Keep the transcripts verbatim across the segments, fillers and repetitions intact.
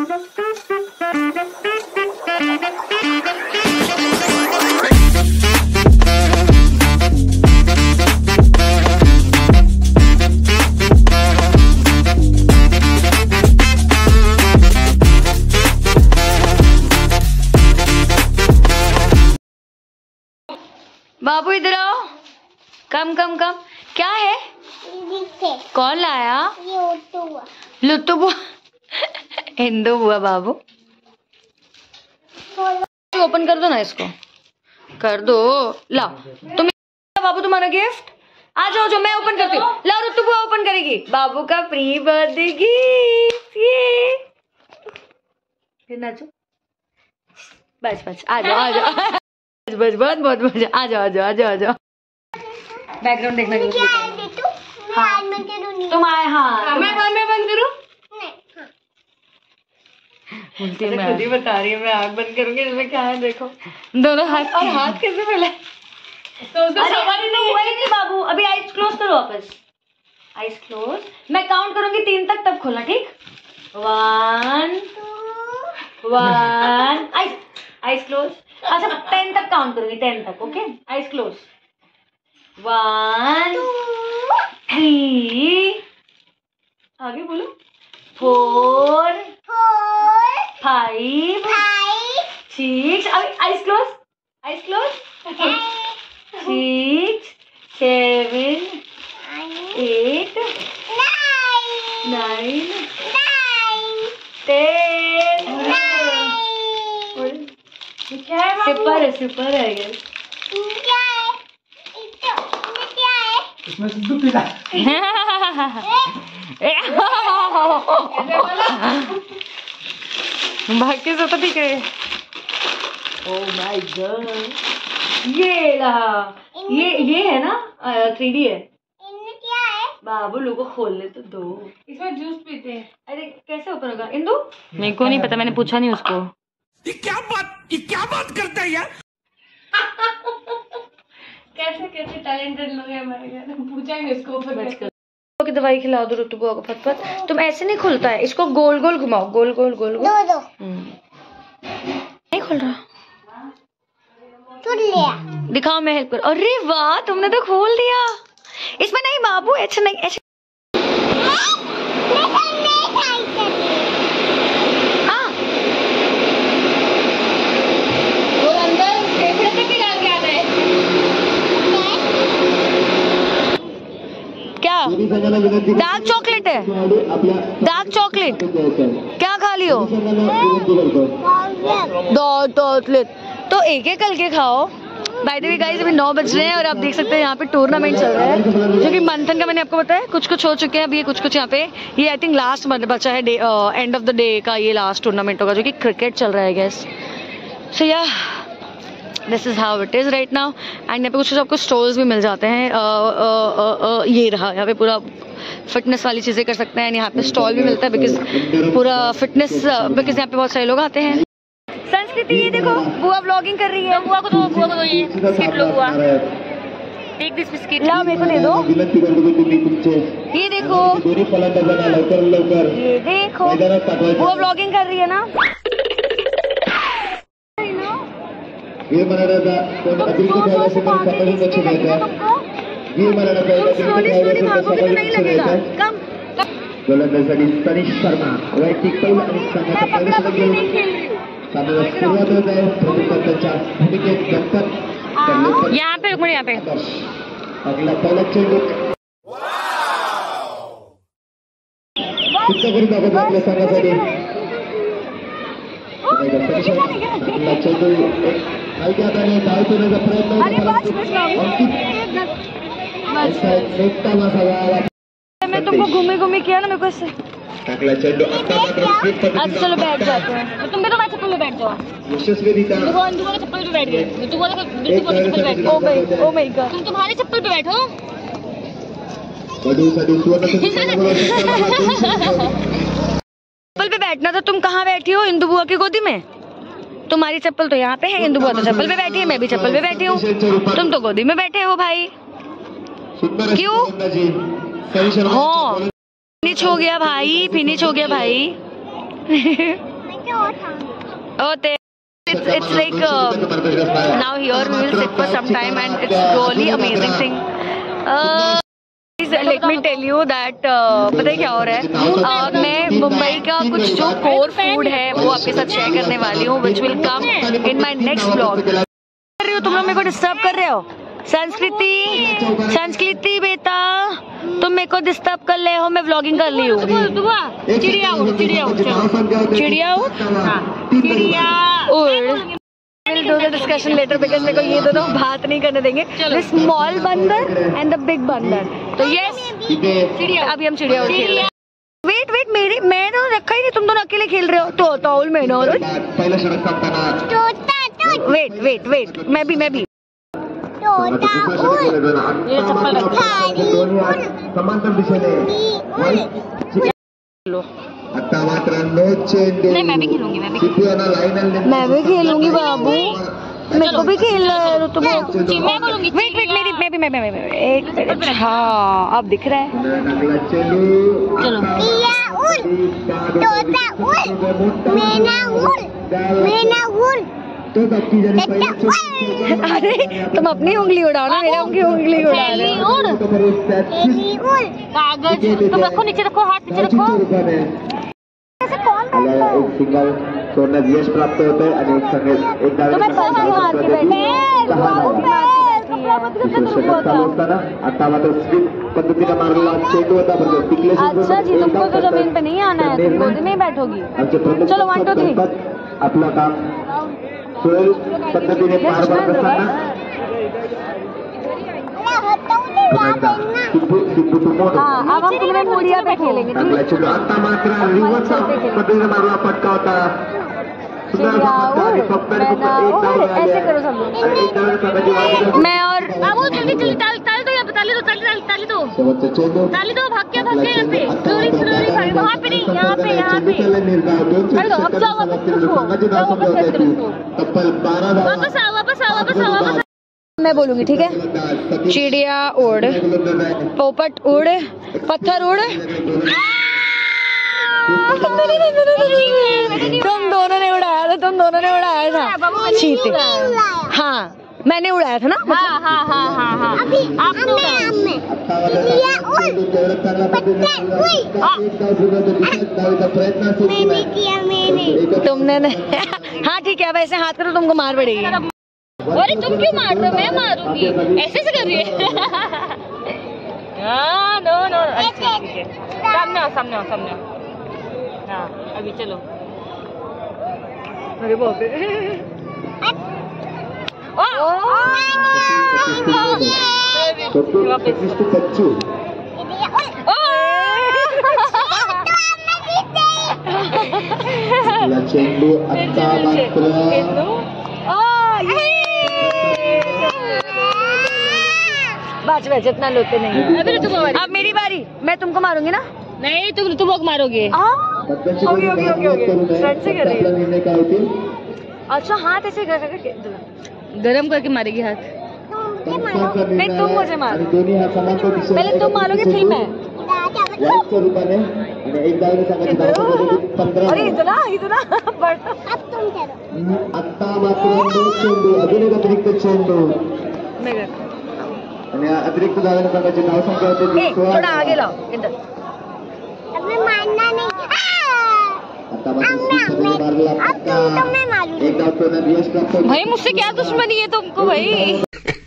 बाबू इधर आओ, कम कम कम। क्या है? कौन लाया? लुत्तू बुआ। हिंदू बुआ। बाबू ओपन कर दो ना, इसको कर दो। लाओ तुम, बाबू तुम्हारा गिफ्ट। आ जाओ, जो मैं ओपन करती हूँ। लाओ लुत्तू बुआ ओपन करेगी बाबू का प्री बर्थडे गिफ्ट। ये फिर नाचो। बस बस आ जाओ आ जाओ। बस बहुत बहुत मजा। आ जाओ आ जाओ आ जाओ आ जाओ। बैकग्राउंड देखना। हाँ तुम आए। हाँ मैं मैं बंद करूँ? खुद ही बता रही है मैं आँख बंद करूंगी। इसमें क्या है देखो, दोनों हाथ। और हाथ कैसे फैला? तो उसको समझ नहीं हुआ ही नहीं बाबू। अभी आइज क्लोज करो वापस। Eyes close. मैं काउंट करूंगी तीन तक, तब खोलना, ठीक? One one. Eyes eyes close. अच्छा टेन तक काउंट करूंगी, टेन तक। Okay eyes close. One three, आगे बोलो। Four five six. Eyes close eyes close. Six seven eight nine ten. क्या है? सिपर है, सिपर है ये। इसमें से दूध पीला। बाकी सब तो ठीक है। ओह माय गॉड, ये रहा। ये ये है ना, थ्री डी है। इनमें क्या है? बाबू लोगों को खोल ले तो दो। इसमें जूस पीते हैं। अरे कैसे ओपन होगा इंदु? मेरे को नहीं पता, मैंने पूछा नहीं उसको। ये क्या बात ये क्या बात करता है यार? कैसे कैसे टैलेंटेड लोग हैं हमारे घर। पूछा ही नहीं उसको ऊपर की दवाई खिला दो ऋतु बुआ को फटफट। तुम ऐसे नहीं खुलता है, इसको गोल गोल घुमाओ। गोल गोल गोल गोल। दो दो। नहीं खुल रहा। खुल लिया। दिखाओ, मैं हेल्प कर। अरे वाह, तुमने तो खोल दिया। इसमें नहीं बाबू, ऐसे नहीं, ऐसे। क्या डार्क चॉकलेट है? डार्क चॉकलेट क्या खा लियो? डार्क चॉकलेट तो एक एक करके खाओ। बाय द वे गाइस, अभी नौ बज रहे हैं और आप देख सकते हैं यहाँ पे टूर्नामेंट चल रहा है, जो कि मंथन का मैंने आपको बताया कुछ कुछ हो चुके हैं। अभी ये कुछ कुछ यहाँ पे, ये आई थिंक लास्ट बचा है, एंड ऑफ द डे का ये लास्ट टूर्नामेंट होगा, जो कि क्रिकेट चल रहा है गैस। सो या this is how it is right now. And यहाँ पे कुछ कुछ आपको स्टॉल्स भी मिल जाते हैं। uh, uh, uh, uh, ये रहा, यहाँ पे पूरा फिटनेस वाली चीजें कर सकते हैं। यहाँ पे स्टॉल भी मिलता है, बिकॉज पूरा फिटनेस, बिकॉज यहाँ पे बहुत सारे लोग आते हैं। संस्कृति, ये देखो बुआ व्लॉगिंग कर रही है। बुआ को दो, बुआ को दो ये बिस्किट लो। बुआ टेक दिस बिस्किट। लाओ मेरे को दे दो। ये देखो, ये देखो बुआ व्लॉगिंग कर रही है ना। ये बनाना था तो अतिरिक्त खाने से मेरे समझ में अच्छे रहता है। ये बनाना था तो स्लोली स्लोली भागोगे तो नहीं लगेगा। कम गोलंदाजी तनिष शर्मा वैयक्तिक पैल आणि संघाचा पहिला षटक सामना सुरुवात होत आहे। प्रतिस्पर्ध्याच्या भूमिकेत गणपत यहाँ पे रुको, यहाँ पे अगला पहिला चेंडू किती करीत आहे आपल्या संघासाठी। अगला चेंडू हलक्या हाताने धावण्याचा प्रयत्न मैं तुमको घूमी घूमी किया ना मेरे को इससे। अच्छा चलो बैठ जाते हैं। तुम भी तो मैं चप्पल में बैठ जाओ। चप्पल पे बैठ गए। ओ भाई, ओ माय गॉड, तुम तुम्हारे चप्पल पे बैठो। चप्पल पे बैठना था, तुम कहाँ बैठी हो? इंदु बुआ की गोदी में। तुम्हारी चप्पल तो यहाँ पे है, इंदु बुआ तो चप्पल पे बैठी है, मैं भी चप्पल पे बैठी हूँ, तुम तो गोदी में बैठे हो भाई। क्यों? हाँ फिनिश हो गया भाई, फिनिश हो गया भाई। Oh, they, it's it's like uh, now here we will sit for some time and it's really amazing thing. Uh, please let me tell you that uh, पता है क्या हो रहा है? uh, मैं मुंबई का कुछ जो कोर फूड है वो आपके साथ शेयर करने वाली हूँ, which will come in my next vlog. कर रही हो तुम लोग मेरे को डिस्टर्ब कर रहे हो? संस्कृति संस्कृति बेटा तुम मेरे को डिस्टर्ब कर ले हो, मैं व्लॉगिंग कर ली हूँ. चिड़िया उड़ चिड़िया उड़ चिड़िया उड़ चिड़िया उड़. We'll do the discussion later because मेरे को ये दोनों बात नहीं करने देंगे. The small बंदर and the big बंदर. तो yes अभी हम चिड़िया उड़ खेल रहे हैं. वेट वेट मेरी मैं तो रखा ही नहीं, तुम दोनों अकेले खेल रहे हो. तो तोल मैं ना वेट वेट वेट मैं भी मैं भी ये चप्पल समांतर दिशेने लो. आता मात्र नो चेंडू. नहीं मैं भी खेलूंगी मैं भी लाइन मैं भी खेलूंगी बाबू, मेरे को भी खेलना है. तो मैं बोलूंगी वेट वेट मेरी मैं भी मैं मैं मैं एक मिनट. हाँ अब दिख रहा है. चलो अरे तुम अपनी उंगली उड़ाओ ना, मेरा उंगली उंगली उड़ा रहे हो. कागज तुम रखो नीचे, रखो हाथ नीचे रखो. एक सिंगल सोडण्यात यश प्राप्त होते आणि एक संघ एक असताना आता मात्र स्वीप पद्धतीने मारलेला चेंडू होता. टिकले. अच्छा जी तुमको तो जमीन पे नहीं आना है, तुम गोदी में ही बैठोगी. चलो वन टू थ्री. आपलं काम सुरेल पद्धतीने पार पडत असताना हाँ अब हम तुम्हें मुड़िया पे खेलेंगे. आता मात्र रिवर्स पद्धतीने मारला फटका होता. ऐसे करो सब लोग. मैं और जल्दी जल्दी ताली ताली दो, यहाँ पे ताली दो ताली ताली दो ताली दो. भाग के भाग के यहाँ पे स्लोली स्लोली भाग. वहाँ पे नहीं, यहाँ पे यहाँ पे. अरे अब जाओ वापस आओ वापस आओ वापस आओ वापस. मैं बोलूंगी ठीक है. चिड़िया उड़, पोपट उड़, पत्थर उड़. तुम दोनों ने उड़ाया था, तुम दोनों ने उड़ाया था. चीते. हाँ मैंने उड़ाया था ना. हाँ हाँ हाँ हाँ हाँ आपने तुमने हाँ ठीक है. अब ऐसे हाथ करो तुमको मार पड़ेगी. अरे तुम क्यों मार रहे हो? मैं मारूंगी. ऐसे से कर रही है. हाँ नो नो सामने आओ सामने आओ सामने आओ. हाँ अभी चलो. अरे बाप रे. चेंडू आता मात्र बाज बाज इतना लोते नहीं. अब मेरी बारी, मैं तुमको मारूंगी ना. नहीं तुम तुम लोग मारोगे. Okay okay okay okay front से कर रही है. अच्छा हाथ ऐसे कर करके गरम करके मारेगी हाथ. नहीं तुम मुझे मारो. पहले तुम मारोगे फिर मैं. अरे इतना इतना अब तुम करो. आता मात्र चेंडू अजून एक अतिरिक्त चेंडू आणि अतिरिक्त झालेल्या संघाची धाव संख्या होते. थोडा आगे लाओ इधर. अभी मारना नहीं. आता एक धाव तो यश प्राप्त. भाई मुझसे क्या दुश्मनी है तुमको भाई.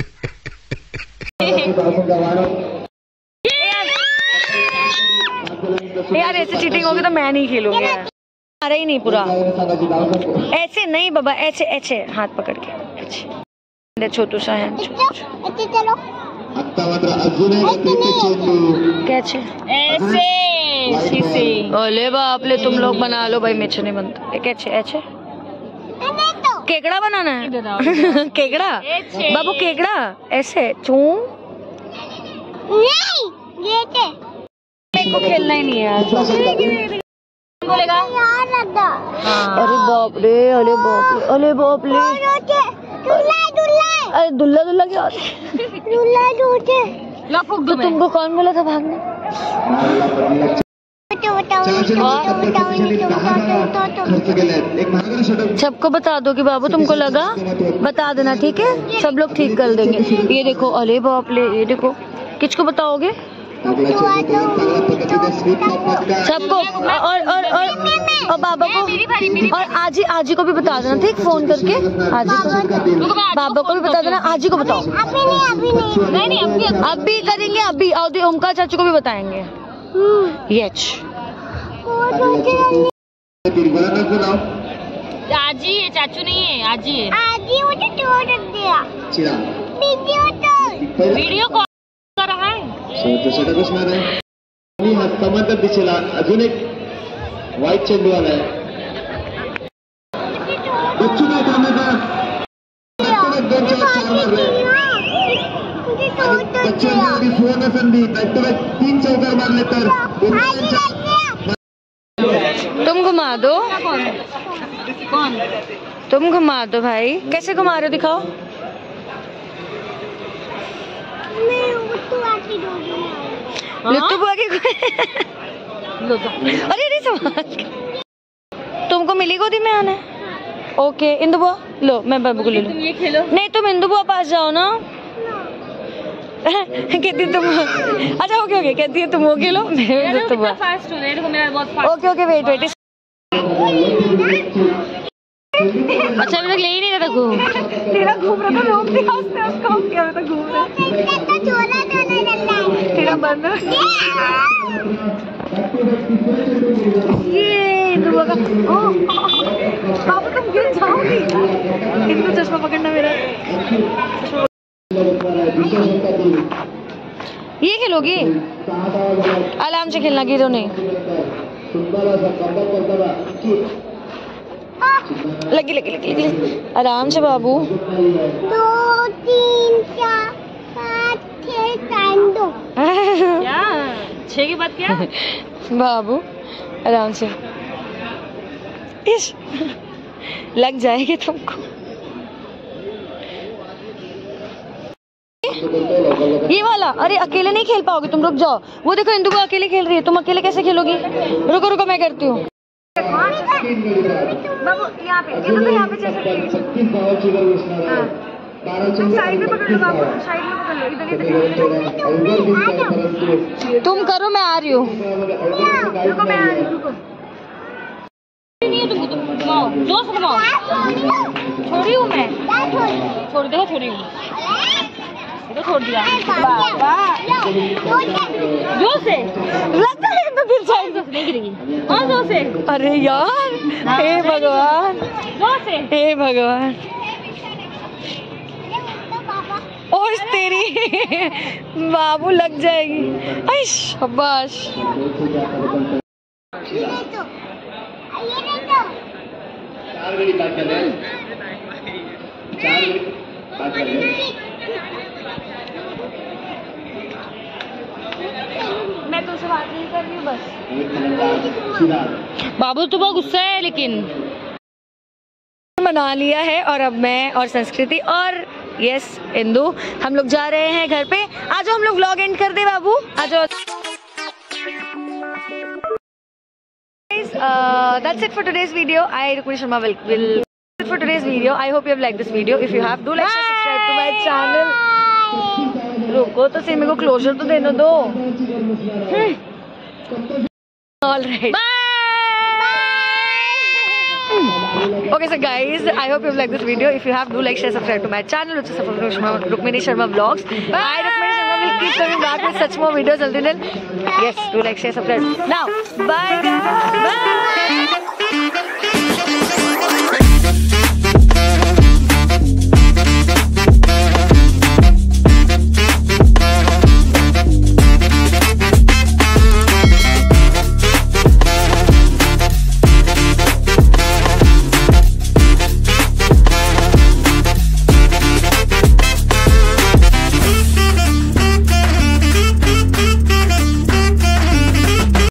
यार ऐसे चीटिंग होगी तो मैं नहीं खेलूंगी. आ रही नहीं पूरा ऐसे नहीं बाबा. ऐसे ऐसे हाथ पकड़ के ऐसे छोटू सा है. कैसे ऐसे ओले बापले तुम लोग बना लो भाई. मेचे नहीं बनता. कैसे ऐसे केकड़ा बनाना है. केकड़ा बाबू केकड़ा ऐसे चू. मेरे को खेलना ही नहीं है. बोलेगा अरे बाप रे. अरे बाप रे. अरे बाप रे. अरे दुल्ला दुल्ला क्या दुल्ला तो तुमको कौन बोला था भागने? सबको बता दो कि बाबू तुमको लगा, बता देना ठीक है, सब लोग ठीक कर देंगे। ये देखो, अरे बाप ले, ये देखो, किसको बताओगे? सबको, और और और और बाबा को, और आजी आजी को भी बता देना ठीक, फोन करके आजी को, बाबा को भी बता देना, आजी को बताओ। नहीं नहीं अभी अभी करेंगे, अभी और ओमकार चाचू को भी बताएंगे। यच आजी है, चाचू नहीं है, आजी है। आजी मुझे छोड़ दिया। वीडियो तो वीडियो कॉल कर रहा है। समांतर दिशेला अजून एक व्हाईट चेंडू आलाय। बच्चू काय थांबेगा, दोन चार चार मारले आणि बच्चूंनी सुवर्ण संधी, बॅक टू बॅक तीन चौकार मारले तर तुम घुमा दो, कौन? तुम घुमा दो भाई। कैसे घुमा रहे हो, दिखाओ। लुत्तू बुआ की अरे नहीं समझ, तुमको मिली गोदी में आना है। ओके इंदु बुआ लो, मैं बाबू को ले लूं। ये खेलो। नहीं तुम इंदु बुआ पास जाओ ना। कहती तुम, अच्छा ओके ओके, कहती है तुम वो खेलो, मैं लुत्तू बुआ। फास्ट हो, देखो मेरा बहुत fast. Okay okay wait wait. अच्छा अभी तक ले ही नहीं रहा था, घूम तेरा घूम रहा था, रोक दिया उसने उसको, क्या रहा था घूम रहा तेरा बंद। ये दुआ का, ओ बाबू तुम गिर जाओगी, इनको चश्मा पकड़ना मेरा। ये खेलोगी, आराम से खेलना, गिरो नहीं। लगी लगी लगी लगी, आराम से बाबू। दो तीन चार पाँच छः टाइम दो। क्या छह की बात क्या? बाबू आराम से, इस लग जाएगी तुमको। ये वाला, अरे अकेले नहीं खेल पाओगे तुम, रुक जाओ। वो देखो इंदु को अकेले खेल रही है, तुम अकेले कैसे खेलोगी? रुको रुको मैं करती हूँ। बाबू यहाँ पे, ये तो यहाँ पे चल सकती है। तुम साइड में पकड़ लो बाबू, साइड में पकड़ लो, इधर इधर। तुम करो, मैं आ रही हूँ। रुको मैं आ रही हूँ, रुको। नहीं है तुमको, तुम घुमाओ, जोर से घुमाओ। छोड़ी हूँ मैं, छोड़ दो, छोड़ी हूँ, तो छोड़ दिया। जोर से लगता है तो गिर जाएगी, नहीं गिरेगी। हाँ जोर से। अरे यार, हे भगवान, जोर से। हे भगवान, और तेरी बाबू लग जाएगी। आई शाबाश। चार मिनट बात कर रहे हैं, चार मिनट बात कर रहे हैं। मैं तुमसे बात नहीं कर रही हूँ बस। बाबू तो बहुत गुस्सा है, लेकिन मना लिया है, और अब मैं और संस्कृति और यस इंदु हम लोग जा रहे हैं घर पे। आज हम लोग व्लॉग एंड कर दे बाबू, आज। Uh, that's it for today's video. I Rukmini Sharma will will that's it for today's video. I hope you have liked this video. If you have, do like, share, subscribe to my channel. रुको तो सिर्फ मेरे को closure तो देने दो। All right. Bye. Okay, so guys, I hope you have liked this video. If you have, do like, share, subscribe to my channel, which is Rukmini Sharma Vlogs. I Rukmini Sharma will keep coming back with such more videos. Until then, yes, do like, share, subscribe. Now, bye guys. Bye.